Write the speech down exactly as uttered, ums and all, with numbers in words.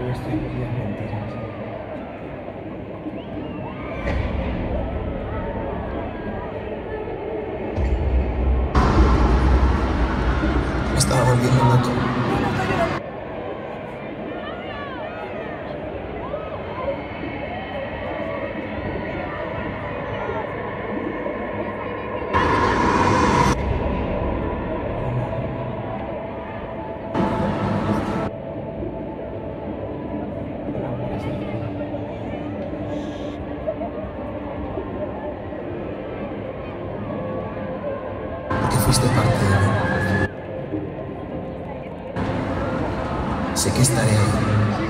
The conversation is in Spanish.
estoy viviendo mentiras. Me estaba volviendo loco. Porque fuiste parte de mí. Sé que estaré ahí.